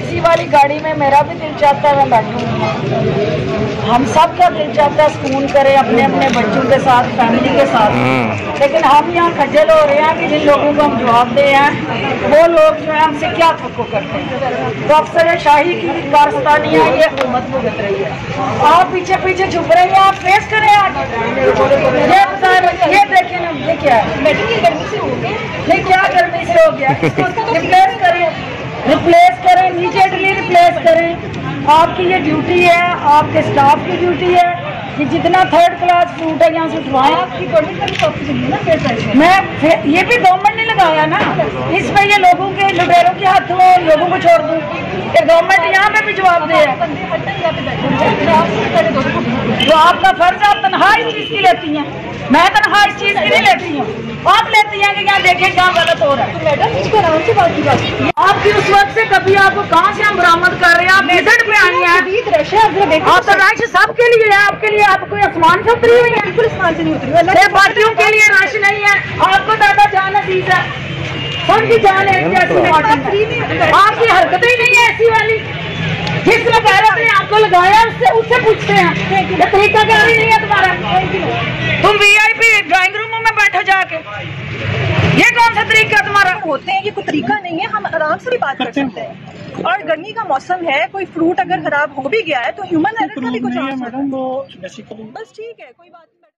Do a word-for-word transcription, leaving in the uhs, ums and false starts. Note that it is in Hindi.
एसी वाली गाड़ी में मेरा भी दिल चाहता है मैं बैठूँ, हम सब का दिल चाहता है सुकून करें अपने अपने बच्चों के साथ, फैमिली के साथ। लेकिन हम यहाँ खज्जल हो रहे हैं कि जिन लोगों को हम जवाब दे हैं वो लोग जो है हमसे क्या थको करते हैं। तो अफसर शाही की कारस्तानियाँ ये हुकूमत भुगत रही है। आप पीछे पीछे छुप रहे हैं, आप फेस करें आज। ये बता रहे, ये देखें ना, ये क्या है? गर्मी से हो गया नहीं, क्या गर्मी से हो गया? रिप्लेस करें, रिप्लेस करें, इमीडिएटली रिप्लेस करें। आपकी ये ड्यूटी है, आपके स्टाफ की ड्यूटी है कि जितना थर्ड क्लास फ्रूट है यहाँ से उठवाएं। आपकी मैं ये भी गवर्नमेंट ने लगाया ना, इस पर ये लोगों के लुटेरों के हाथों लोगों को छोड़ दूँ, ये गवर्नमेंट यहाँ पे भी जवाब दे। तो आपका फर्ज है, आप तनख्वाह इस चीज़ की लेती हैं, मैं तनख्वाह इस चीज़ की नहीं लेती हूँ। आप लेती हैं कि यहाँ देखें क्या गलत हो रहा है। मैडम आराम से बात की आपकी उस वक्त से कभी आपको कहाँ से हम बरामद कर रहे हैं? आप मेथड पे आई हैं, आप तो रश सबके लिए है, आपके लिए आप कोई आसमान से उतरी हुई है? बिल्कुल आसमान से नहीं उतरी, पार्टियों के लिए रश नहीं है। आपको दादा जान अजीज है, सबकी जान है, आपकी हरकतें ही नहीं है ऐसी वाली। जिस वकालत ने आपको लगाया उससे उससे पूछते हैं ये तरीका क्या नहीं है तुम्हारा? तुम वीआईपी ड्राइंग रूमों में बैठो जाके, ये कौन सा तरीका तुम्हारा? होते हैं, ये कोई तरीका नहीं है, हम आराम से भी बात कर सकते हैं। और गर्मी का मौसम है, कोई फ्रूट अगर खराब हो भी गया है तो ह्यूमन एरर का भी कुछ मैडम, वो बस ठीक है, कोई बात नहीं।